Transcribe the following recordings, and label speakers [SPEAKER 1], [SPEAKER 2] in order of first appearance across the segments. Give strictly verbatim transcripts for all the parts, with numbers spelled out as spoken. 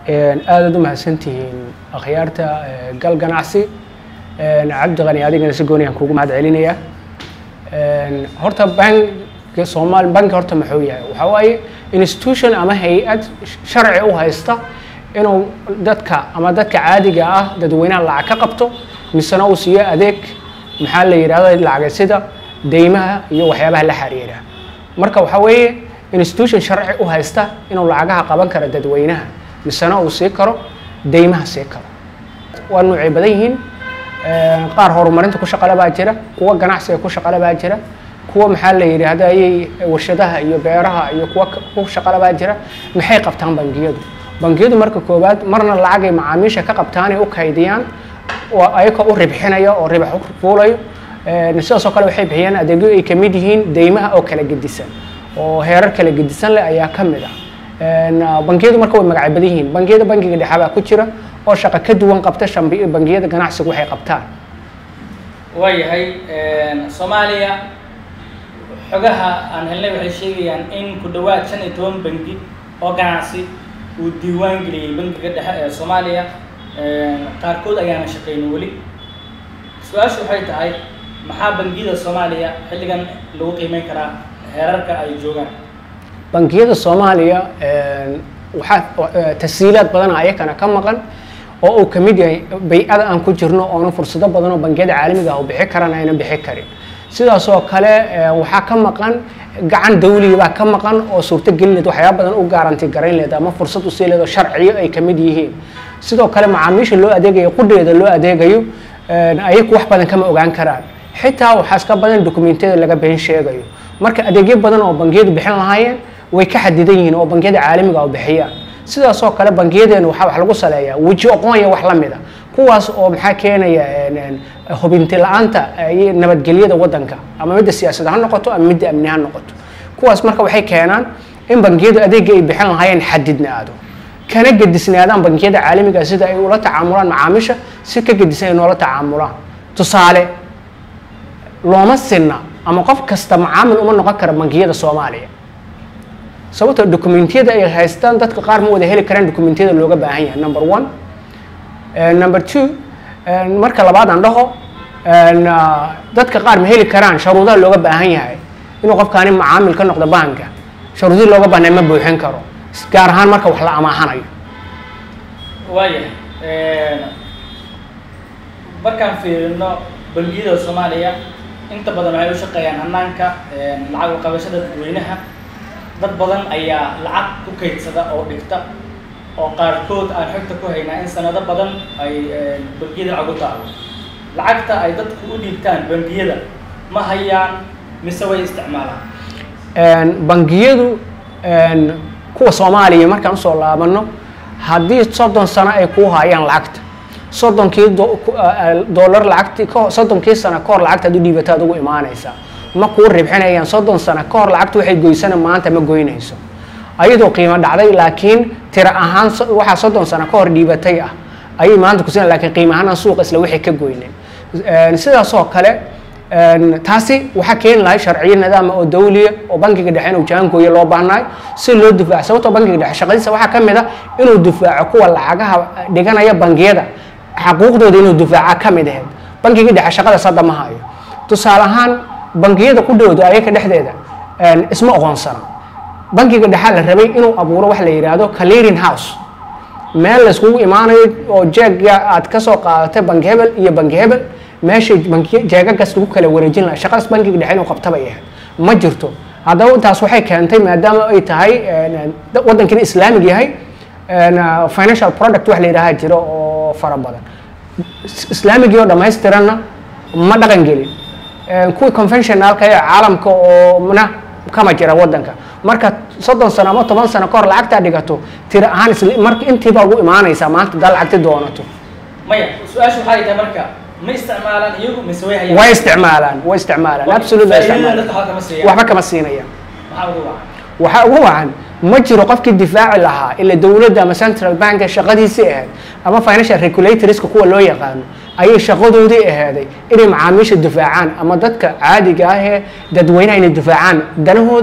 [SPEAKER 1] aad u mahadsantihiin akhyaarta gal ganacsi cabdi qani adigana si gooni aan kuugu mahad celinaya horta bank Soomaali bank horta maxuu yahay waxa waaye institution ama hay'ad sharci u haysta inuu dadka ama dadka caadiga ah dadweynaha lacag ka qabto misana uu siiyo adeeg maxaa la yiraahdaa lacag sida deymaha iyo waxyaabaha la xiriira marka waxa weeye institution sharci u haysta inuu lacagaha qaban karo dadweynaha misana uu sii karo deymaha sii karo waa nooc badan yihiin qaar horumarinta ku shaqada baa jira kuwa ganacsiga ku shaqada baa jira kuwa maxaa la yiraahdaa ay warshadaha iyo beeraha iyo kuwa ku shaqada baa jira maxay qabtaan bangiyadu bangiyadu marka koobaad marna lacag ay macaamiisha ka qabtaan ay u kaydiyaan oo ayaga u ribxinaya oo ribax u fuulayo sidoo kale waxay bixiyaan adeegyo ay ka mid yihiin deymaha oo kala gedisan oo heerar kala gedisan leh ayaa ka mid ah bangiyadu marka way magac badan yihiin bangiyada bangiga dhexe baa ku jira oo shaqo ka duwan qabta shambiyo bangiyada ganacsigu waxay qabtaan
[SPEAKER 2] waayahay Soomaaliya xogaha aan helnay waxay sheegayaan in ku dhawaad shan iyo toban bangi oo ganacsi uu diiwaan geliyay bangiga dhexe ee Soomaaliya qaarkood ayaana shaqeyn wali su'aashu waxay tahay maxaa bangiyada Soomaaliya xilligan lagu qiimeyn karaa heerarka ay joogaan
[SPEAKER 1] bangiyada Soomaaliya waxa tasiilaad badan ayakana ka maqan oo uu kamid yahay bay'ada aan ku jirno oo fursado badan oo bangiyada caalamiga ah u bixi karaan ayna bixi karin sidaas oo kale waxa ka maqan gacan dawliga baa ka maqan oo suurta gelineed waxyaabo badan u garanti gareyn leed ama fursad u siileedo sharciyo ay kamid yihiin sidoo kale macaamiisha loo adeegayo qudheeda loo adeegayo ayagu wax badan kama ogaan karaan xitaa waxa iska badan dokumentiyada laga been sheegayo marka adeegyo badan oo bangiyadu bixin lahaayeen way ka xadidan yihiin oo bangiyada caalamiga ah u bixiyaan sidaas oo kale bangiyadeena waxa wax lagu saleeyaa waji aqoon iyo wax la mid ah kuwaas oo maxaa keenaya hubinti la'aanta ay nabadgelyada wadanka ama mid siyaasadda ha noqoto ama mid amni ha noqoto kuwaas marka waxay keenaan in bangiyadu adeeg ay bixin lahaayeen xadidnaado kana gadisnaadaan bangiyada caalamiga sida ay ula tacaamulaan macaamiisha si ka gadisan ay noola tacaamulaan tusaale looma sinna ama qof kasta macaamil uma noqon kara bangiyada Soomaaliya sababtoo dokumentiyada ay haystaan dadka qaar ma wada heli karaan dokumentiyada looga baahan yahay number one number two marka labaad aan dhaho dadka qaar ma heli karaan shuruudaha looga baahan yahay inuu qofkaani macaamil ka noqdo banka shuruudaha looga baahnaa ma buuxin karo gaar ahaan marka wax la amaahanayo
[SPEAKER 2] waayahay markaan fiirino bangiyada Soomaaliya inta badan waxay u shaqeeyaan hanaanka lacag u qabashada dadweynaha dad badan ayaa lacag ku kaydsada oo dhigta oo qaarkood aan xogta ku haynaa in sanado badan ay bangiyada lacag u taalo lacagta ay dadku u dhiibtaan bangiyada ma hayaan mise way isticmaalaan
[SPEAKER 1] bangiyadu kuwa Soomaaliya markaan soo laabano haddii soddon sano ay ku hayaan lacagta soddonkii dollar lacagti soddonkii sano ka hor lacagta aad u dhiibata aad ugu imaanaysaa ma ku ribxinayaan soddon sano ka hor lacagtu waxay goysana maanta ma goynayso ayadoo qiimo dhacday laakiin tira ahaan waxa soddon sano ka hor dhiibatay ah ay maanta ku sina laakiin qiimo ahaan suuqa isla wixii ka goyneen sidaas oo kale taasi waxa keen lahay sharciyo nidaam oo dawliya oo bangiga dhexe inuu jaangooyo loo baahnay si loo difaaco sababtoo bangiga dhexe shaqadiisa waxa kamid ah inuu difaaco kuwa lacagaha dhiganaya bangiyada xuquuqdooda inuu difaaco kamid ah bangiga dhexe shaqada sadda ma hayo tusaale ahaan bangiyada ku dhawdo ayaga dhexdeeda isma aqoonsana bangiga dhexe la rabay inuu abuuro wax la yiraahdo clearing house meel la isku imaanayo oo jeega aad ka soo qaadatay bank hebel iyo bank hebel meesha bankiga jeega gas lagu kala wareejin lahaa shaqadaas bangiga dhexe inuu qabtaba yahay ma jirto haddaba intaas waxay keentay maadaama ay tahay wadankan islaamig yahay financial product wax la yiraahdo jiro oo fara badan islaamigii oo dhammaystiranna ma dhaqan gelin kuwa conventionalka ee caalamka oo mana kama jira wadanka marka soddon sano ama toban sano ka hor lacagta dhigato tira ahaan isla marka intiiba ugu imaanaysaa maanta dal lacagta doonato
[SPEAKER 2] maya su'aashu waxay tahay marka ma isticmaalaan iyagu mise way hayaan
[SPEAKER 1] way isticmaalaan way isticmaalaan absolutely waxba kama siinayaan
[SPEAKER 2] maxaa ugu wacan
[SPEAKER 1] waxa ugu wacan ma jiro qofkii difaaci lahaa ila dawladda ama central bank shaqadiisii ahayd ama financial regulators kuwa loo yaqaan ayay shaqadoodii ahaaday inay macaamiisha difaacaan ama dadka caadiga ah ee dadweynaha inay difaacaan danahooda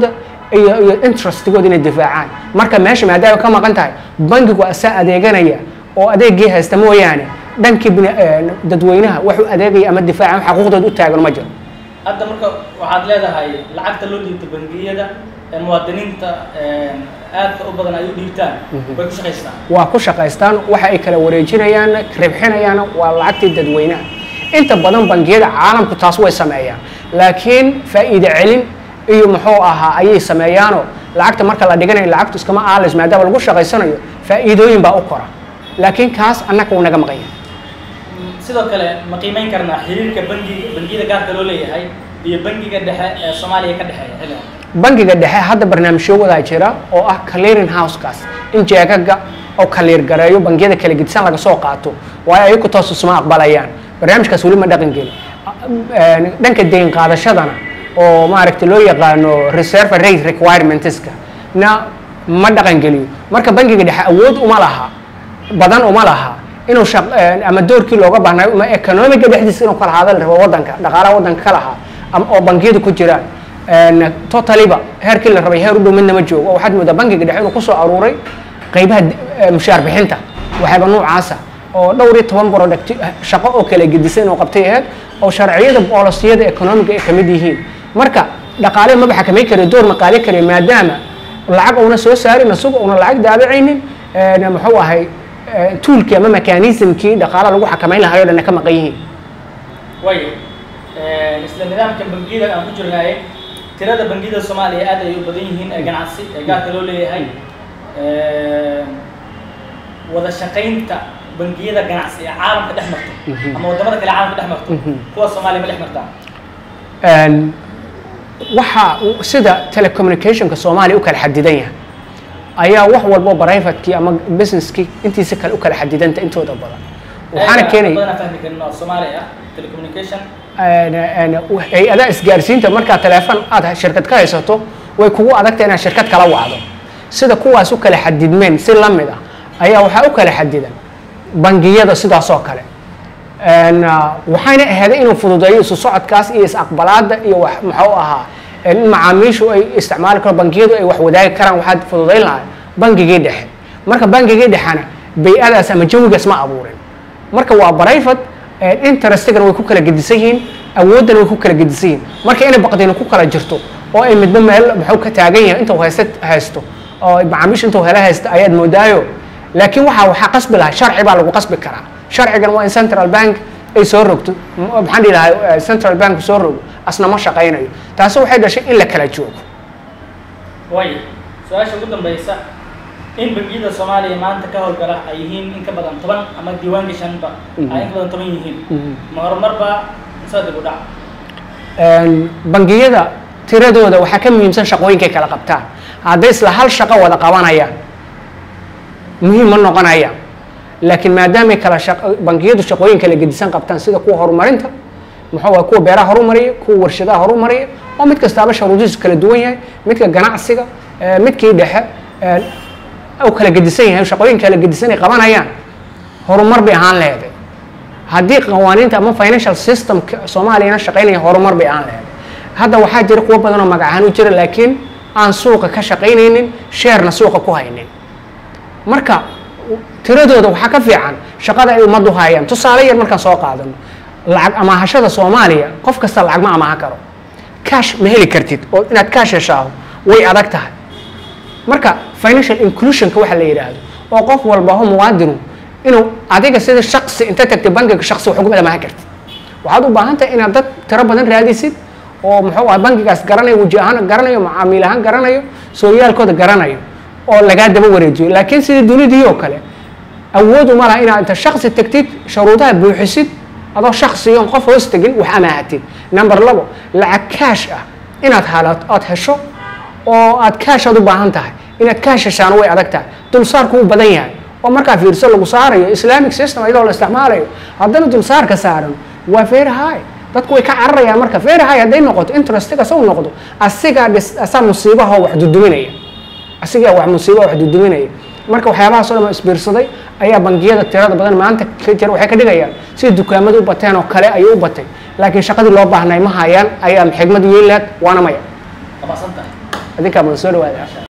[SPEAKER 1] iyo iyo interestigooda inay difaacaan marka meesha maadaama ka maqan tahay bangigu asaa adeeganaya oo adeegii haysta mooyaane dhankii dadweynaha wuxuu adeegaya ama difaacan xuquuqdooda u taagan ma jiro
[SPEAKER 2] hadda marka waxaad leedahay lacagta loo dhiibto bangiyada muwaadiniinta aadka u badan ay u dhiibtaan way ku shaqaystaan
[SPEAKER 1] waa ku shaqaystaan waxa ay kala wareejinayaan ribxinayaan waa lacagtii dadweynaha inta badan bangiyada caalamku taas way sameeyaan laakiin faa'iido celin iyo muxuu ahaa ayay sameeyaanoo lacagta marka la dhiganayo lacagtu iskama aalays maadaama lagu shaqaysanayo faa'iidooyin baa u kora laakiin kaas annaka uu naga maqan yahay
[SPEAKER 2] sidoo kale ma qiimeyn karnaa xiriirka bangiga bangiyada gaarka loo leeyahay iyo bangiga dhexe ee Soomaaliya ka dhexeeya xilligan
[SPEAKER 1] bangiga dhexe hadda barnaamijyo wada jira oo ah clearing house kaas in jeegaga oo clear gareeyo bangiyada kala gedisan laga soo qaato waa ay ku toos usma aqbalayaan barnaamijkaas wali ma dhaqan gelin dhanka deyn qaadashadana oo maaragtay loo yaqaano reserve rate requirementska na ma dhaqan geliyo marka bangiga dhexe awood uma laha badan uma laha inuu ama doorkii looga baahnaayo ama economiga dhexdiisa inuu kala hadal rabo wadanka dhaqaalaha wadanka ka lahaa oo bangiyadu ku jiraan totaliba heerkii la rabay heer u dhow midna ma joogo oo waxaad moodaa bangiga dhexe inuu kusoo aruuray qaybaha mushaar bixinta waxaaba noocaasa oo dhowr iyo toban product shaqo oo kala gedisan inuu qabtay ahayd oo sharciyada boolisiyada economiga ay kamid yihiin marka dhaqaale ma xakamay karo door ma qaali karo maadaama lacag una soo saarin asugu una lacag daabicaynin muxuu ahay toolkii ama mechanismkii dhaqaalaha lagu xakameyn lahayo dhan ka maqan yihiin
[SPEAKER 2] way isla nidaamka bangiyada aan ku jirnay tirada bangiyada Soomaaliya aad ay u badan yihiin ee ganacsi ee gaarka loo leeyahay wada shaqaynta bangiyada ganacsi ee caalamka dhex marta ama wadamada kale caalamka dhex marta kuwa Soomaaliya ma dhex marta
[SPEAKER 1] een waxa sida telecommunicationka Soomaaliya u kala xadidan yahay ayaa wax walba private-kii ama business-kii intiisa kale u kala xadidanta intooda badan waxaana keenay
[SPEAKER 2] badan fahmi karnaa Soomaaliya telecommunication
[SPEAKER 1] ay adaa isgaarsiinta markaa telefoon aad shirkad ka haysato way kugu adagtahay inaad shirkad kala wacdo sida kuwaas u kala xadidmeen si la mid ah ayaa waxaa u kala xadidan bangiyada sidaas oo kale waxayna ahayd inuu fududeeyo isu socodkaas iyo is-aqbalaada iyo wax muxuu ahaa in macaamiishu ay isticmaali karo bangiyadu ay wax wadaagi karaan waxaad fududeyn lahaa bangigii dhexe marka bangigii dhexena bay-adaas ama jawigaas ma abuurin marka waa private interestigan way ku kala gedisan yihiin awooddan way ku kala gedisan yihiin marka inay baqdeen ku kala jirto oo ay midba meel muxuu ka taagan yahay intuu haysta haysto oo macaamiishu intuu hela haysta ayaad moodaayo laakiin waxa waxa qasbi lahaa sharci baa lagu qasbi karaa sharcigan waa in central bank ay soo rogto maxaan dhihi lahaa central bank soo rogo asna ma shaqaynayo taasi waxay dhashay in la kala joogo
[SPEAKER 2] way su'aasha ugu dambaysa in bangiyada Soomaaliya maanta ka howlgala ay yihiin in ka badan toban ama diiwaan gashanba ay in ka badan toban yihiin ma horumarba saddex u dhac
[SPEAKER 1] een bangiyada tiradooda waxa ka muhiimsan shaqooyinka kala qabtaan hadday isla hal shaqo wada qabanayaan muhiim ma noqonayaan laakiin maadaama kala shaqo bangiyadu shaqooyin kala gedisan qabtaan sida kuwa horumarinta muxuu waa kuwa beeraha horumariya kuwa warshadaha horumariya oo mid kastaaba shuruudihiisu kala duwan yahay midka ganacsiga midkii dhexe oo kala gedisan yahay shaqooyin kala gedisan ay qabanayaan horumar bay ahaan leedahay haddii qawaaniinta ama financial system Soomaaliyana shaqaynaya horumar bay ahaan leedahay hadda waxaa jira kuwa badan oo magac ahaan u jira laakiin aan suuqa ka shaqaynaynin sheerna suuqa ku haynin marka tiradooda waxaa ka fiican shaqada ay ummaddu hayaan tusaale yar markaan soo qaadano lacag amaahashada Soomaaliya qof kasta lacag ma amaahan karo cash ma heli kartid oo inaad cash heshaa way adag tahay marka financial inclusion-ka waxa la yiraahdo oo qof walba oo muwaadin inuu adiga sida shakhsi inta tagtay bangiga shakhsi wax ugu amaahan kartid waxaad u baahan tahay inaad dad tiro badan raadisid oo muxuu ah bangigaas garanayo waji ahaan garanayo macaamiil ahaan garanayo sooyaalkooda garanayo oo laga daba wareejiyo laakiin sida dunidii oo kale awood uma laha inaad inta shakhsi tagtid shuruudaha buuxisid adoo shakhsi iyo qof hoos tagin wax amaahatid number labo lacag cash ah inaad halaad aad hesho oo aad cash aad u baahan tahay inaad cash heshaan way adag tahay dulsaarku u badan yahay oo markaa fiirso lagu saarayo islamic system ayadoo la isticmaalayo haddana dulsaarka saaran waa very high dadku way ka cararayaan marka very high hadday noqoto interestiga soo noqdo asigaa asaa musiibaha wax duduminaya asigaa wax musiibaha wax duduminaya marka waxyaabahaas oo dhan isbiirsaday ayaa bangiyada tirada badan maanta ka jira waxay ka dhigayaan si dukaamadu u bateen oo kale ay u batay laakiin shaqadii loo baahnay ma hayaan ayaa xigmad yeelad waana maya
[SPEAKER 2] qabasanta
[SPEAKER 1] adinkaa mudan soo dhawaada